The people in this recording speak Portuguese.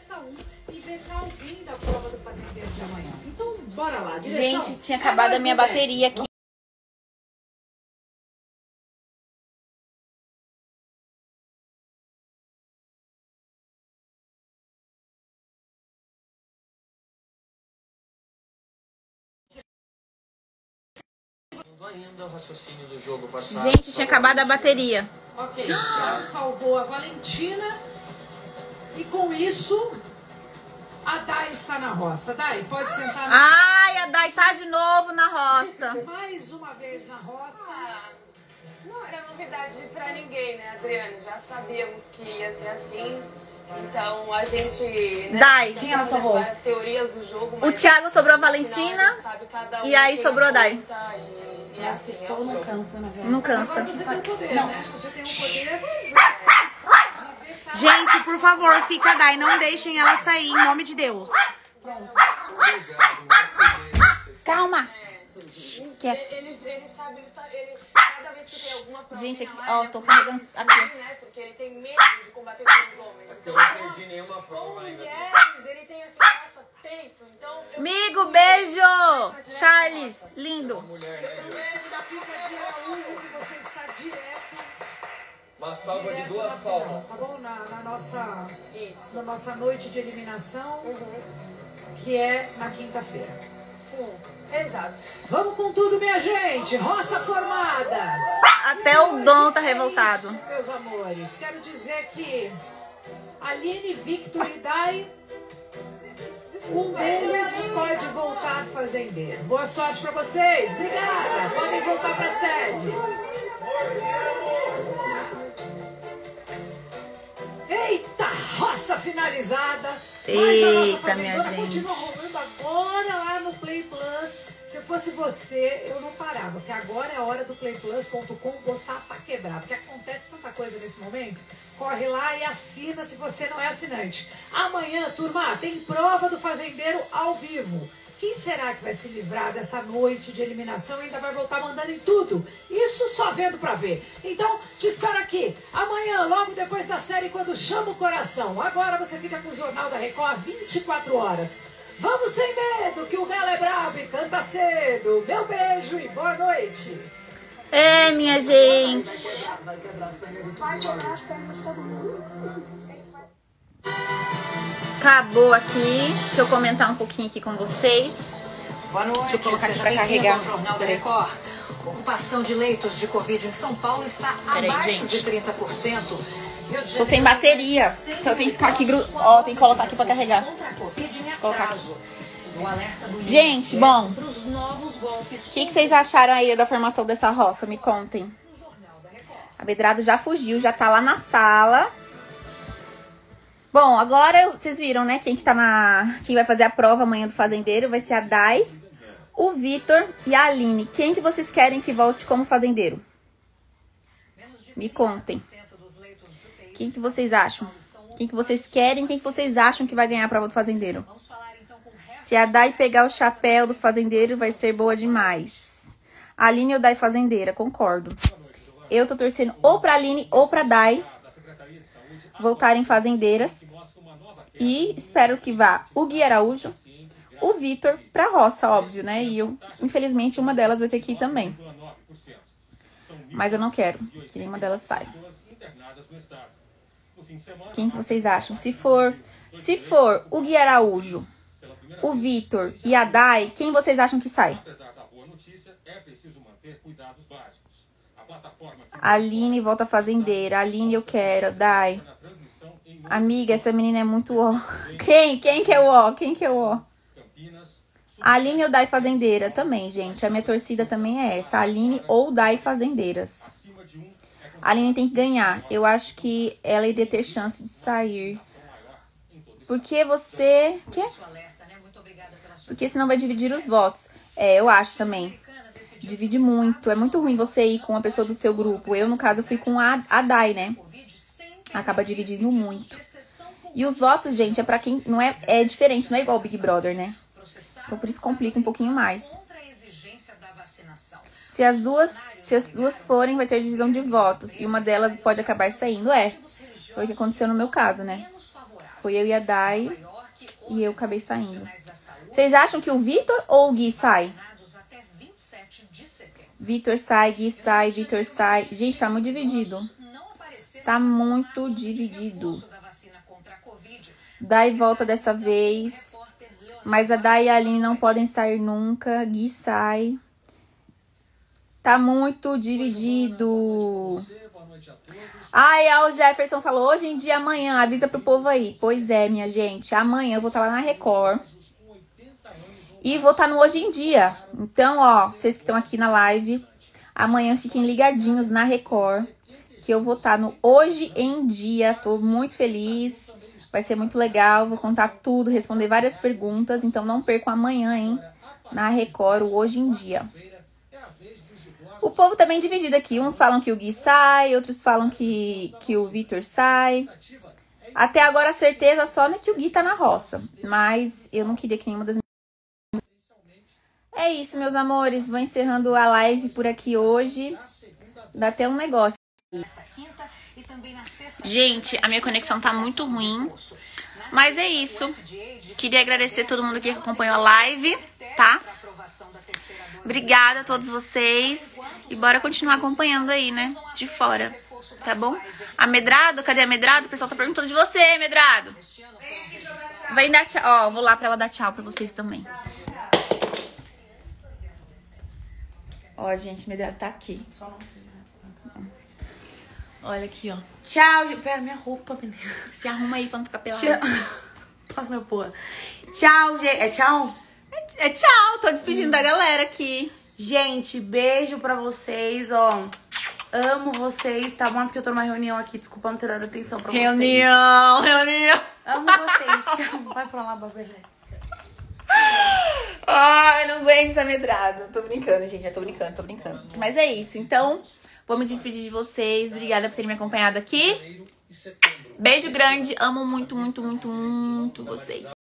testa um e vê cá ouvindo a prova do fazendeiro de amanhã. Então, bora lá. Direção, gente, tinha acabado a minha bateria aqui. Ainda o raciocínio do jogo passado. Gente, tinha acabado a bateria. Ok, o Thiago salvou a Valentina. E com isso, a Dai está na roça. Dai, pode sentar na... Ai, a Dai tá de novo na roça. Mais uma vez na roça. Não era novidade pra ninguém, né, Adriane? Já sabíamos que ia ser assim. Então a gente. Né, Dai, quem ela salvou? várias teorias do jogo. O Thiago sobrou a Valentina e aí sobrou a Dai. E assim, Esse pau não cansa, na verdade. Não cansa. Agora você tem um poder, né? Você tem um poder. Gente, por favor, fica a Dai. Não deixem ela sair, em nome de Deus. Calma. Quieto. Ele sabe, cada vez que tem alguma prova. Gente, aqui, ó, tô carregando aqui. Né? Porque ele tem medo de combater com os homens. Eu não perdi nenhuma Com prova ainda. mulheres, ele tem assim, nossa, peito. Então. Amigo, beijo. Charles, lindo. Da fica de Araújo, que você está direto. Uma salva de direto duas na final, palmas. tá bom? Isso. Na nossa noite de eliminação, que é na quinta-feira. Sim, exato. Vamos com tudo, minha gente! Roça formada! Até o Dom tá revoltado. Isso, meus amores. Quero dizer que Aline, Victor e Dai, um deles pode voltar fazendeiro. Boa sorte pra vocês. Obrigada. Podem voltar pra sede. Eita, roça finalizada. Eita, minha gente. Continua rolando agora lá no Play Plus. Se eu fosse você, eu não parava. Porque agora é a hora do playplus.com botar pra quebrar. Porque acontece tanta coisa nesse momento. Corre lá e assina se você não é assinante. Amanhã, turma, tem prova do fazendeiro ao vivo. Quem será que vai se livrar dessa noite de eliminação e ainda vai voltar mandando em tudo? Isso só vendo pra ver. Então, te espero aqui. Amanhã, logo depois da série, quando chama o coração. Agora você fica com o Jornal da Record 24 horas. Vamos sem medo, que o galo é brabo e canta cedo. Meu beijo e boa noite. É, minha gente. Acabou aqui. Deixa eu comentar um pouquinho aqui com vocês. Boa noite, Deixa eu colocar aqui seja pra bem-vindo carregar. ao Jornal da Record. A ocupação de leitos de Covid em São Paulo está Peraí, abaixo gente. de 30%. Tô sem bateria, então eu tenho que ficar aqui, ó, tem que colocar aqui pra carregar. Colocar aqui. Gente, bom, o que vocês acharam aí da formação dessa roça? Me contem. A Bedrado já fugiu, já tá lá na sala. Bom, agora vocês viram, né, quem vai fazer a prova amanhã do fazendeiro vai ser a Dai, o Vitor e a Aline. Quem que vocês querem que volte como fazendeiro? Me contem. Quem que vocês acham? Quem que vocês querem? Quem que vocês acham que vai ganhar a prova do fazendeiro? Se a Dai pegar o chapéu do fazendeiro, vai ser boa demais. A Aline ou Dai fazendeira, concordo. Eu tô torcendo ou pra Aline ou pra Dai voltarem fazendeiras. E espero que vá o Gui Araújo, o Vitor pra roça, óbvio, né? E eu, infelizmente, uma delas vai ter que ir também. Mas eu não quero que nenhuma delas saia. Quem que vocês acham? Se for o Gui Araújo, o Vitor e a Dai, quem vocês acham que sai? A Aline volta fazendeira. A Aline eu quero. Dai. Amiga, essa menina é muito ó. Quem que é o ó? Quem que é o ó? A Aline ou Dai fazendeira também, gente. A minha torcida também é essa. A Aline ou Dai fazendeiras. A Aline tem que ganhar. Eu acho que ela iria ter chance de sair. Porque você... Quê? Porque senão vai dividir os votos. É, eu acho também. Divide muito. É muito ruim você ir com uma pessoa do seu grupo. Eu, no caso, fui com a Dai, né? Acaba dividindo muito. E os votos, gente, é pra quem... não é, é diferente, não é igual o Big Brother, né? Então, por isso complica um pouquinho mais. Se as duas forem, vai ter divisão de votos. E uma delas pode acabar saindo. Foi o que aconteceu no meu caso, né? Foi eu e a Dai. E eu acabei saindo. Vocês acham que o Vitor ou o Gui sai? Vitor sai, Gui sai, Vitor sai. Gente, tá muito dividido. Tá muito dividido. Dai volta dessa vez. Mas a Dai e a Aline não podem sair nunca. Gui sai. Tá muito dividido. Ai, o Jefferson falou, hoje em dia, amanhã, avisa pro povo aí. Pois é, minha gente, amanhã eu vou estar lá na Record. E vou estar no Hoje em Dia. Então, ó, vocês que estão aqui na live, amanhã fiquem ligadinhos na Record, que eu vou estar no Hoje em Dia. Tô muito feliz, vai ser muito legal, vou contar tudo, responder várias perguntas. Então não percam amanhã, hein, na Record, o Hoje em Dia. O povo tá bem dividido aqui. Uns falam que o Gui sai, outros falam que o Vitor sai. Até agora a certeza só é que o Gui tá na roça. Mas eu não queria que nenhuma das... É isso, meus amores. Vou encerrando a live por aqui hoje. Dá até um negócio. Gente, a minha conexão tá muito ruim. Mas é isso. Queria agradecer a todo mundo que acompanhou a live, tá? Obrigada a todos vocês. E bora continuar acompanhando aí, né? De fora. Tá bom? A Medrado, cadê a Medrado? O pessoal tá perguntando de você, Medrado. Vem dar tchau. Ó, vou lá pra ela dar tchau pra vocês também. Ó, gente, Medrado tá aqui. Olha aqui, ó. Tchau, pera, minha roupa, menina. Se arruma aí pra não ficar pelado. Tchau, meu porra. Tchau, gente. É tchau? É tchau, tô despedindo da galera aqui. Gente, beijo pra vocês, ó. Amo vocês, tá bom? Porque eu tô numa reunião aqui, desculpa não ter dado atenção pra vocês. Reunião. Amo vocês, tchau. Vai pra lá, Babelé. Ai, não aguento essa Medrado. Tô brincando, gente, eu tô brincando. Mas é isso, então, vou me despedir de vocês. Obrigada por terem me acompanhado aqui. Beijo grande, amo muito, muito, muito, muito vocês.